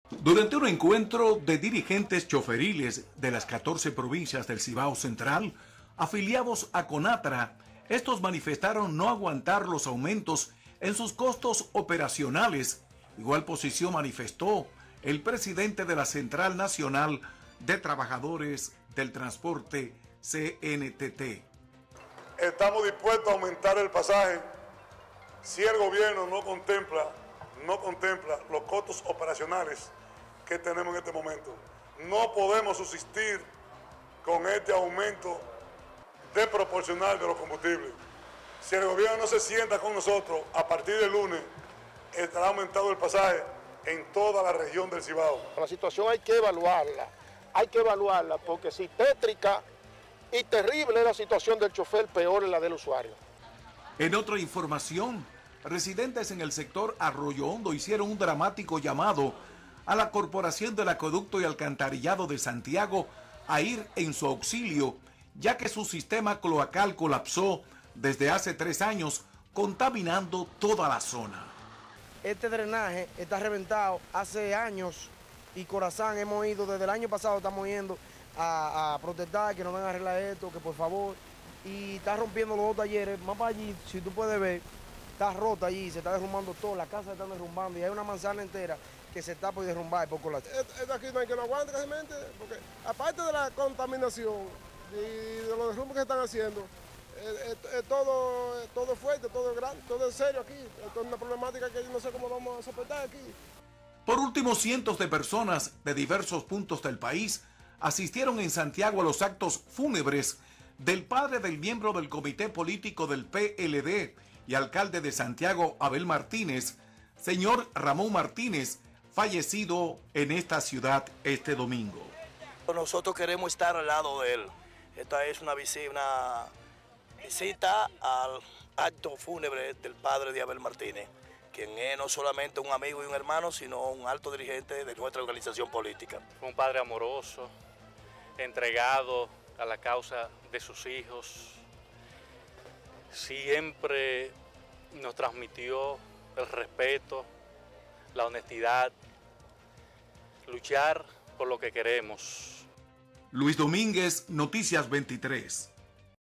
Durante un encuentro de dirigentes choferiles de las 14 provincias del Cibao Central, afiliados a CONATRA, estos manifestaron no aguantar los aumentos en sus costos operacionales. Igual posición manifestó el presidente de la Central Nacional de Trabajadores del Transporte, CNTT. Estamos dispuestos a aumentar el pasaje si el gobierno no contempla los costos operacionales que tenemos en este momento. No podemos subsistir con este aumento desproporcional de los combustibles. Si el gobierno no se sienta con nosotros, a partir del lunes estará aumentado el pasaje en toda la región del Cibao. La situación hay que evaluarla porque si tétrica y terrible es la situación del chofer, peor es la del usuario. En otra información, residentes en el sector Arroyo Hondo hicieron un dramático llamado a la Corporación del Acueducto y Alcantarillado de Santiago a ir en su auxilio, ya que su sistema cloacal colapsó desde hace 3 años, contaminando toda la zona. Este drenaje está reventado hace años y Corazán hemos ido, desde el año pasado estamos yendo a protestar que nos van a arreglar esto, que por favor, y está rompiendo los 2 talleres, más para allí, si tú puedes ver, está rota allí, se está derrumbando todo, la casa se está derrumbando y hay una manzana entera que se está por derrumbar y por colapsar. Esto aquí no hay que lo aguante casi, porque aparte de la contaminación y de los derrumbes que están haciendo, todo es fuerte, todo es grande, todo es serio aquí. Esto es una problemática que yo no sé cómo vamos a soportar aquí. Por último, cientos de personas de diversos puntos del país asistieron en Santiago a los actos fúnebres del padre del miembro del comité político del PLD y alcalde de Santiago, Abel Martínez, señor Ramón Martínez, fallecido en esta ciudad este domingo. Nosotros queremos estar al lado de él. Esta es una visita al acto fúnebre del padre de Abel Martínez, quien es no solamente un amigo y un hermano, sino un alto dirigente de nuestra organización política. Fue un padre amoroso, entregado a la causa de sus hijos. Siempre nos transmitió el respeto, la honestidad, luchar por lo que queremos. Luis Domínguez, Noticias 23.